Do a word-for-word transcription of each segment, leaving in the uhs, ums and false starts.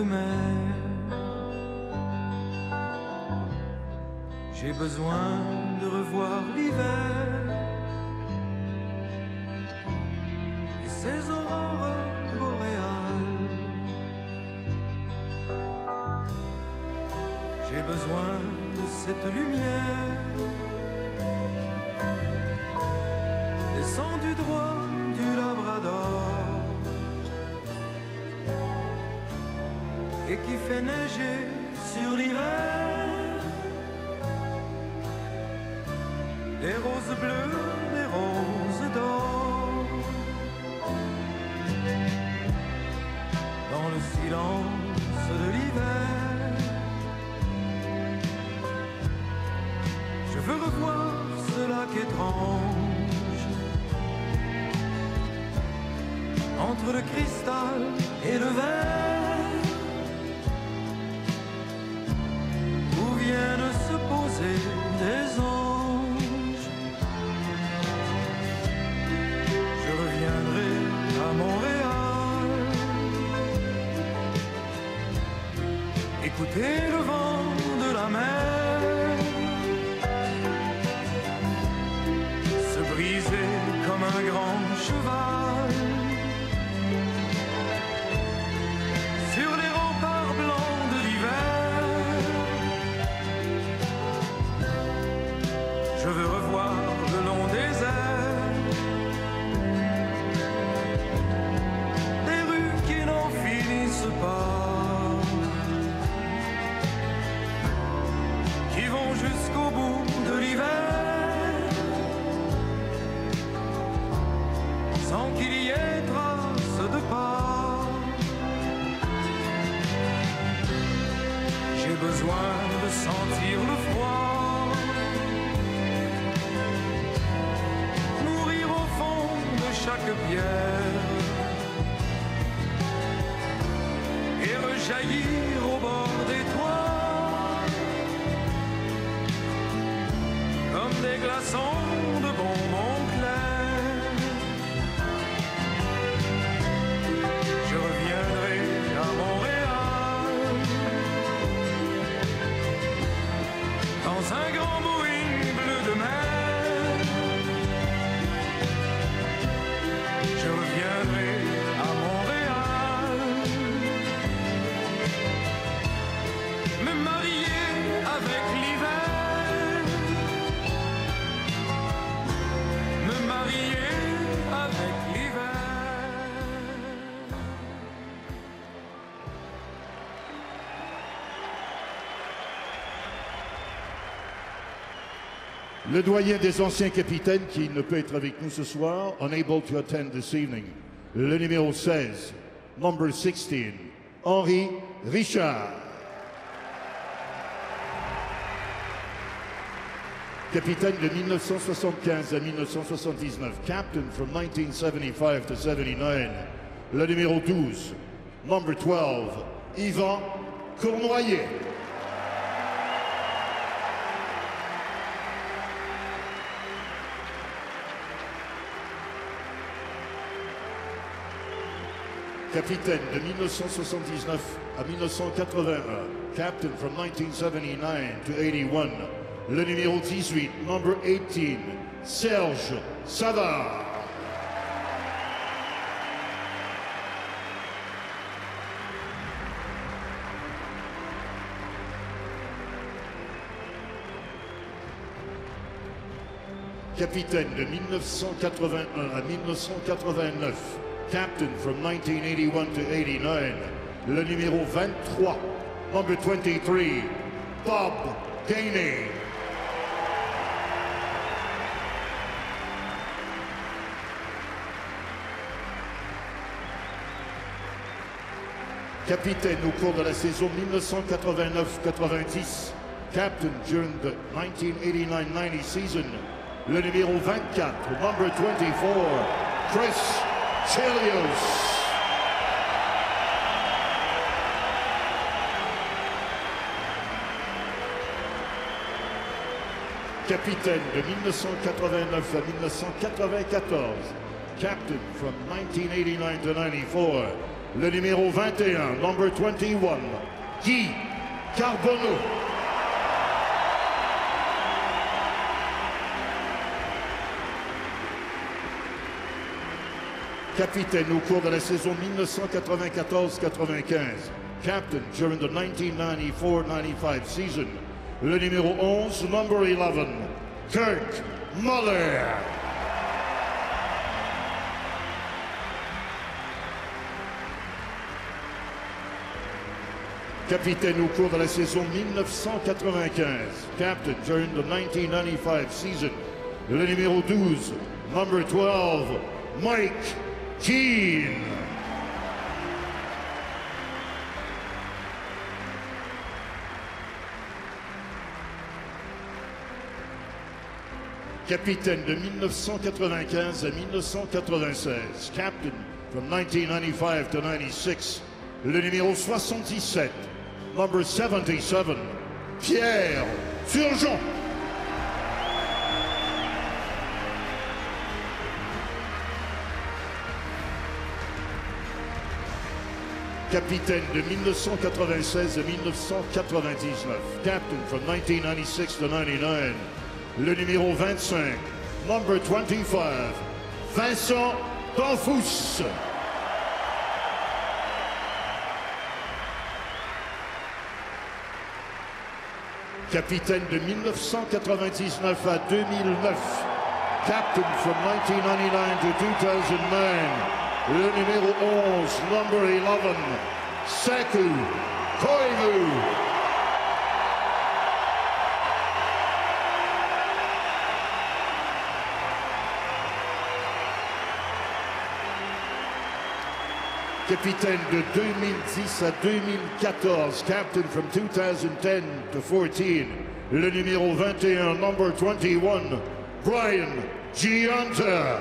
mer. J'ai besoin de revoir l'hiver et ses aurores boréales. J'ai besoin de cette lumière descendue droit du Labrador et qui fait neiger sur l'hiver des roses bleues, des roses d'or. Dans le silence de l'hiver, je veux revoir ce lac étrange entre le cristal et le verre, où viennent se poser des anges. Je reviendrai à Montréal, écouter le vent de la mer se briser comme un grand cheval sur les remparts blancs de l'hiver. Je veux revoir le long des airs des rues qui n'en finissent pas, qui vont jusqu'au bout de l'hiver, sans qu'il y ait trace de pas. J'ai besoin de sentir le froid mourir au fond de chaque pierre et rejaillir au bord des toits comme des glaçons de bonbons clairs. Je reviendrai à Montréal dans un grand Boeing bleu de mer. Je reviendrai à Montréal, me marier avec l'hiver, me marier avec l'hiver. Le doyen des anciens capitaines qui ne peut être avec nous ce soir, unable to attend this evening. Le numéro seize, number sixteen, Henri Richard. Capitaine de mille neuf cent soixante-quinze à mille neuf cent soixante-dix-neuf, captain from nineteen seventy-five to seventy-nine. Le numéro douze, number twelve, Yvan Cournoyer. Capitaine de mille neuf cent soixante-dix-neuf à mille neuf cent quatre-vingt-un, captain from nineteen seventy-nine to eighty-one. Le numéro dix-huit, number eighteen, Serge Savard. Capitaine de mille neuf cent quatre-vingt-un à mille neuf cent quatre-vingt-neuf, captain from nineteen eighty-one to eighty-nine. Le numéro vingt-trois, number twenty-three, Bob Gainey. Capitaine au cours de la saison mille neuf cent quatre-vingt-neuf quatre-vingt-dix, captain during the nineteen eighty-nine ninety season. Le numéro vingt-quatre, number twenty-four, Chris Chelios. Capitaine de mille neuf cent quatre-vingt-neuf à mille neuf cent quatre-vingt-quatorze, captain from nineteen eighty-nine to ninety-four. le numéro vingt et un, number twenty-one, Guy Carbonneau. Capitaine au cours de la saison mille neuf cent quatre-vingt-quatorze quatre-vingt-quinze. Captain during the nineteen ninety-four ninety-five season. Le numéro onze, number eleven, Kirk Muller. Capitaine au cours de la saison mille neuf cent quatre-vingt-quinze. Captain during the nineteen ninety-five season. Le numéro douze, number twelve, Mike Keane. Capitaine de mille neuf cent quatre-vingt-quinze à mille neuf cent quatre-vingt-seize. Captain from nineteen ninety-five to ninety-six. Le numéro soixante-dix-sept, number seventy-seven, Pierre Turgeon. Capitaine de mille neuf cent quatre-vingt-seize à mille neuf cent quatre-vingt-dix-neuf. Captain from nineteen ninety-six to ninety-nine. Le numéro vingt-cinq, number twenty-five, Vincent Danfous. Capitaine de mille neuf cent quatre-vingt-dix-neuf à deux mille neuf. Captain from nineteen ninety-nine to two thousand nine. Le numéro onze, number eleven, Sekou Koivu. Capitaine de deux mille dix à deux mille quatorze, Captain from two thousand ten to fourteen, le numéro vingt et un, number twenty-one, Brian Giunta.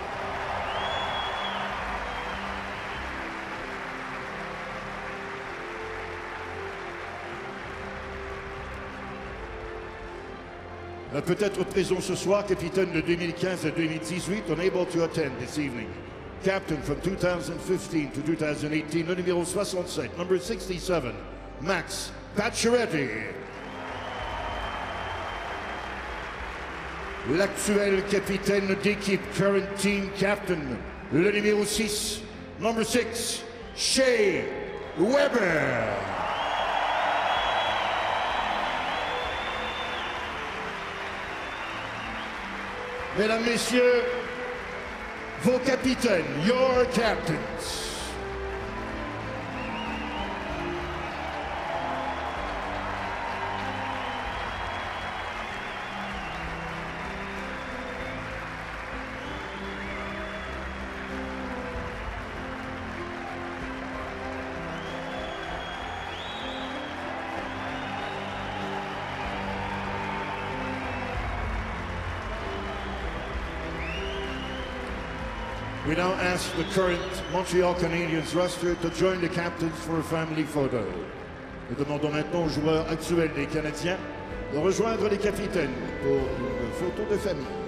Peut-être présent ce soir, capitaine de deux mille quinze à deux mille dix-huit, unable to attend this evening. Captain from two thousand fifteen to two thousand eighteen, le numéro soixante-sept, number sixty-seven, Max Pacioretty. L'actuel capitaine d'équipe, current team captain, le numéro six, number six, Shea Weber. Mesdames, Messieurs, vos capitaines, your captains. We now ask the current Montreal Canadiens roster to join the captains for a family photo. Nous demandons maintenant aux joueurs actuels des Canadiens de rejoindre les capitaines pour une photo de famille.